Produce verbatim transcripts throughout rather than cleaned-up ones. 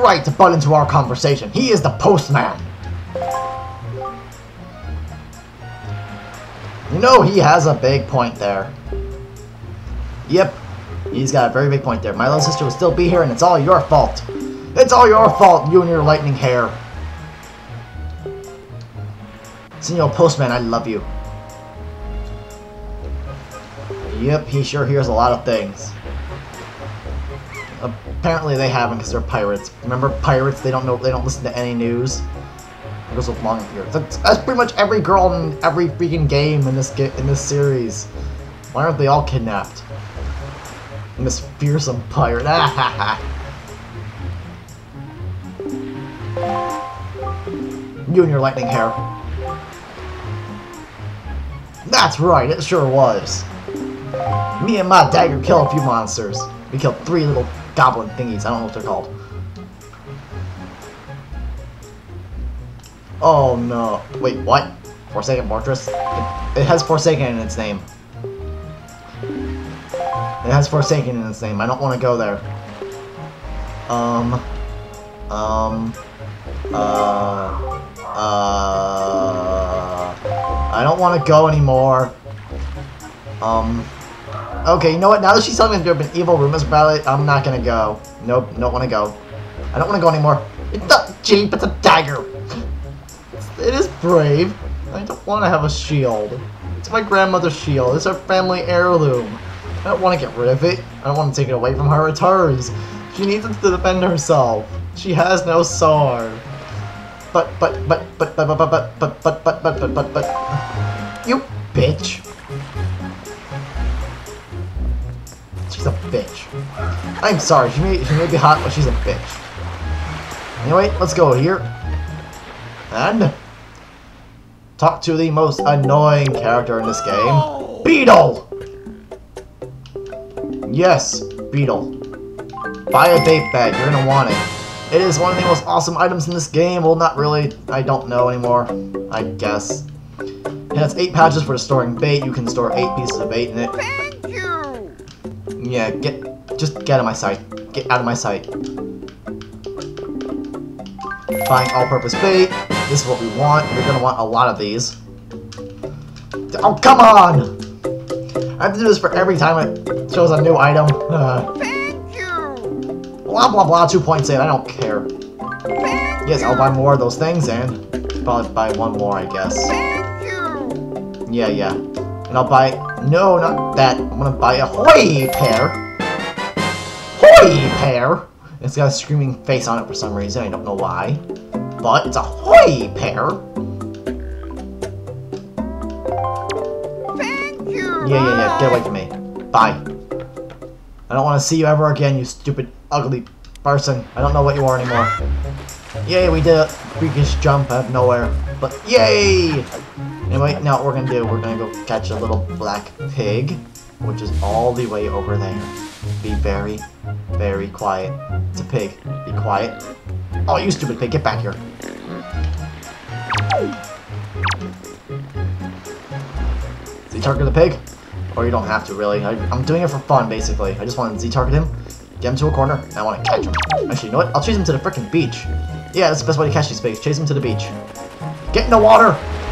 right to butt into our conversation. He is the postman. You know, he has a big point there. Yep, he's got a very big point there. My little sister will still be here, and it's all your fault. It's all your fault, you and your lightning hair. Senor Postman, I love you. Yep, he sure hears a lot of things. Apparently they haven't because they're pirates. Remember, pirates, they don't know, they don't listen to any news. It goes along here. That's, that's pretty much every girl in every freaking game in this in this series. Why aren't they all kidnapped? And this fearsome pirate. You and your lightning hair. That's right, it sure was. Me and my dagger killed a few monsters. We killed three little goblin thingies. I don't know what they're called. Oh no. Wait, what? Forsaken Fortress? It, it has Forsaken in its name. It has Forsaken in its name. I don't want to go there. Um. Um. Uh. Uh. I don't want to go anymore. Um. Okay, you know what? Now that she's telling me there have been evil rumors about it, I'm not gonna go. Nope, don't want to go. I don't want to go anymore. It's not cheap, it's a dagger. It is brave. I don't want to have a shield. It's my grandmother's shield. It's her family heirloom. I don't want to get rid of it. I don't want to take it away from her. It's hers. She needs it to defend herself. She has no sword. But, but, but, but, but, but, but, but, but, but, but, but, but, but, you bitch. She's a bitch. I'm sorry. She may, she may be hot, but she's a bitch. Anyway, let's go here. And talk to the most annoying character in this game, Beetle! Yes, Beetle. Buy a bait bag, you're gonna want it. It is one of the most awesome items in this game. Well, not really. I don't know anymore, I guess. It has eight pouches for storing bait. You can store eight pieces of bait in it. Thank you! Yeah, get, just get out of my sight. Get out of my sight. Buying all-purpose bait. This is what we want. We're gonna want a lot of these. Oh, come on! I have to do this for every time it shows a new item. Uh, Thank you! blah blah blah, two point eight, I don't care. Thank Yes, you. I'll buy more of those things and probably buy one more, I guess. Thank you! Yeah, yeah. And I'll buy, no, not that. I'm gonna buy a Hoi pear. Hoi pear! It's got a screaming face on it for some reason, I don't know why. But it's a Hoi pear. Thank you! Yeah, yeah, yeah, get away from me. Bye. I don't want to see you ever again, you stupid, ugly person. I don't know what you are anymore. Yay, we did a freakish jump out of nowhere. But yay! Anyway, now what we're gonna do, we're gonna go catch a little black pig, which is all the way over there. Be very, very quiet. It's a pig. Be quiet. Oh, you stupid pig, get back here. Z-target the pig? Or you don't have to, really. I, I'm doing it for fun, basically. I just want to Z-target him, get him to a corner, and I want to catch him. Actually, you know what? I'll chase him to the frickin' beach. Yeah, that's the best way to catch these pigs. Chase him to the beach. Get in the water!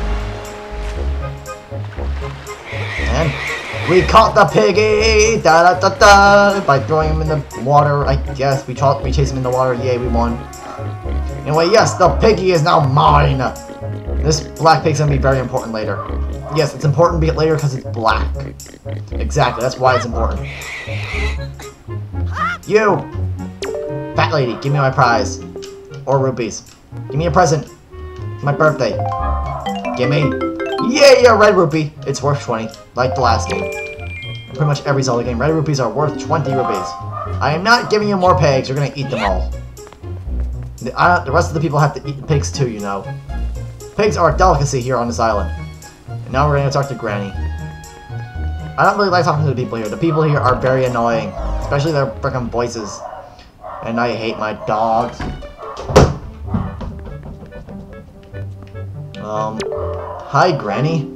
And we caught the piggy! Da da da da! By throwing him in the water, I guess. We, we chase him in the water. Yay, we won. Anyway, yes, the piggy is now mine! This black pig's gonna be very important later. Yes, it's important to be later because it's black. Exactly, that's why it's important. You! Fat lady, give me my prize. Or rupees. Give me a present. It's my birthday. Give me. Yay, a red rupee. It's worth twenty, like the last game. And pretty much every Zelda game, red rupees are worth twenty rupees. I am not giving you more pigs, you're gonna eat them all. The, uh, the rest of the people have to eat the pigs too, you know. Pigs are a delicacy here on this island. And now we're gonna talk to Granny. I don't really like talking to the people here. The people here are very annoying. Especially their frickin' voices. And I hate my dogs. Um, hi, Granny.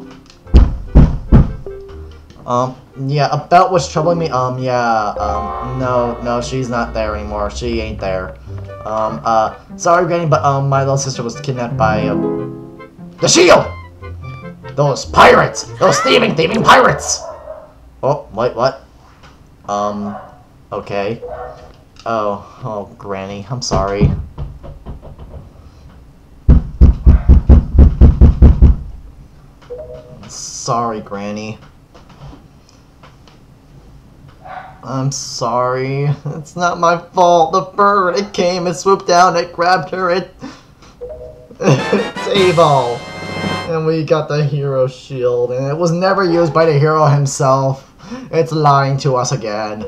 Um, yeah, about what's troubling me, um, yeah, um, no, no, she's not there anymore. She ain't there. Um, uh, sorry, Granny, but, um, my little sister was kidnapped by, um, the shield! Those pirates! Those thieving, thieving pirates! Oh, wait, what? Um, okay. Oh, oh, Granny, I'm sorry. Sorry, Granny. I'm sorry. It's not my fault. The bird, it came, it swooped down, it grabbed her, it... Table. And we got the hero shield, and it was never used by the hero himself. It's lying to us again.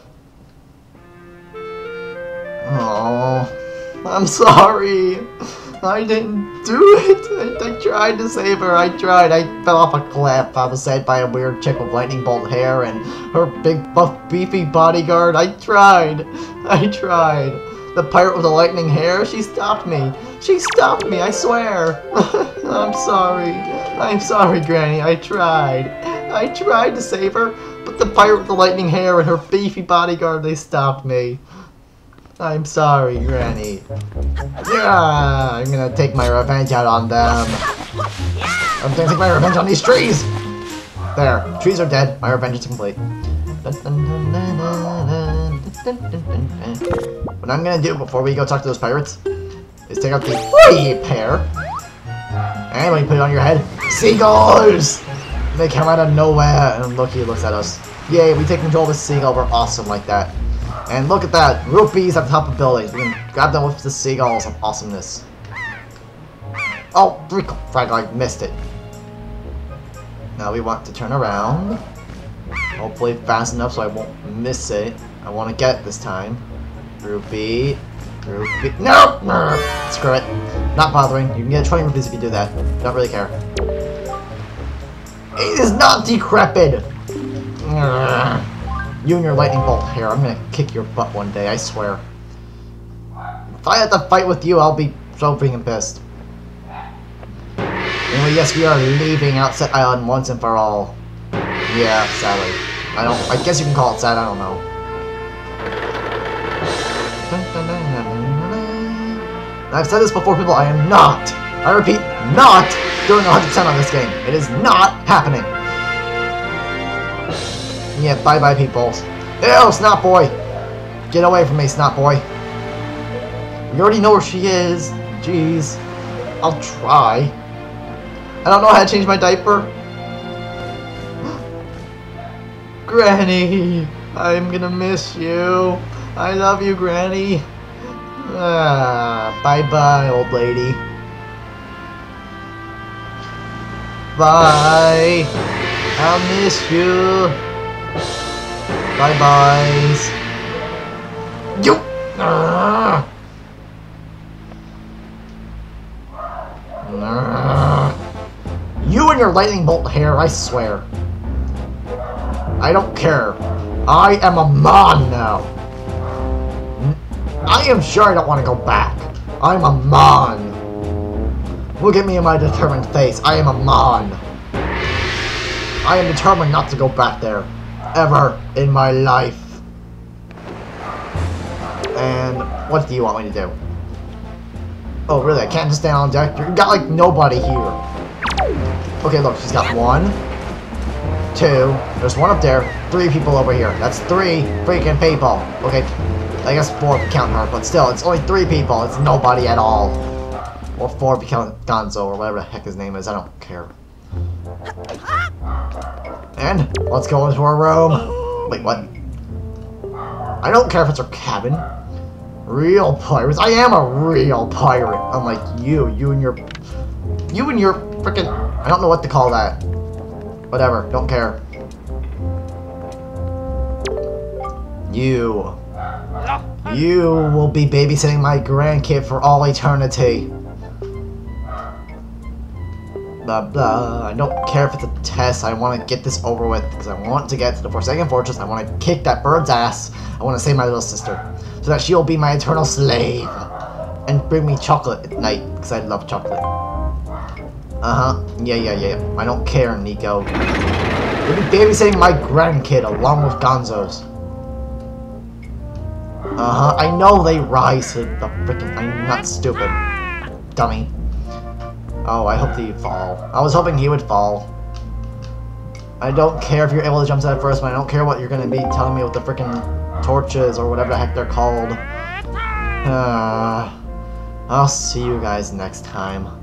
Oh, I'm sorry. I didn't do it. I, I tried to save her. I tried. I fell off a cliff. I was saved by a weird chick with lightning bolt hair and her big buff beefy bodyguard. I tried. I tried. The pirate with the lightning hair, she stopped me. She stopped me, I swear. I'm sorry. I'm sorry, Granny. I tried. I tried to save her, but the pirate with the lightning hair and her beefy bodyguard, they stopped me. I'm sorry, Granny. Yeah, I'm gonna take my revenge out on them. I'm gonna take my revenge on these trees. There, trees are dead. My revenge is complete. What I'm gonna do before we go talk to those pirates is take out the free pair. And when you put it on your head, seagulls! They come out of nowhere, and look, he looks at us. Yay, we take control of the seagull. We're awesome like that. And look at that, rupees at the top of buildings. We can grab them with the seagulls of awesomeness. Oh, frag, I missed it. Now we want to turn around. Hopefully fast enough so I won't miss it. I want to get it this time. Rupee. Rupee. No! Screw it. Not bothering. You can get twenty rupees if you do that. Don't really care. It is not decrepit! You and your lightning bolt hair. I'm gonna kick your butt one day, I swear. If I have to fight with you, I'll be so freaking pissed. Anyway, yes, we are leaving Outset Island once and for all. Yeah, sadly. I don't. I guess you can call it sad. I don't know. I've said this before, people. I am not. I repeat, not doing one hundred percent on this game. It is not happening. Yeah, bye bye, people. Ew, Snot Boy! Get away from me, Snot Boy. We already know where she is. Jeez. I'll try. I don't know how to change my diaper. Granny, I'm gonna miss you. I love you, Granny. Ah, bye-bye, old lady. Bye. I'll miss you. Bye-byes. You. Ah. Ah. You and your lightning bolt hair, I swear. I don't care. I am a Mon now. I am sure I don't want to go back. I'm a Mon. Look at me in my determined face. I am a Mon. I am determined not to go back there. Ever in my life. And what do you want me to do? Oh, really? I can't just stand on deck? You got, like, nobody here. Okay, look. She's got one. Two. There's one up there. Three people over here. That's three freaking people. Okay. I guess four if you count her, but still, it's only three people. It's nobody at all. Or four if you count Gonzo, or whatever the heck his name is. I don't care. And let's go into our room. Wait, what? I don't care if it's our cabin. Real pirates. I am a real pirate. Unlike you. You and your... You and your frickin'... I don't know what to call that. Whatever. Don't care. You... You will be babysitting my grandkid for all eternity. Blah blah. I don't care if it's a test. I want to get this over with because I want to get to the Forsaken Fortress. I want to kick that bird's ass. I want to save my little sister so that she'll be my eternal slave and bring me chocolate at night because I love chocolate. Uh huh. Yeah, yeah, yeah. I don't care, Nico. You'll be babysitting my grandkid along with Gonzo's. Uh-huh, I know they rise to the freaking... I'm not stupid. Dummy. Oh, I hope that you fall. I was hoping he would fall. I don't care if you're able to jump to that first one. I don't care what you're gonna be telling me with the freaking torches or whatever the heck they're called. Uh, I'll see you guys next time.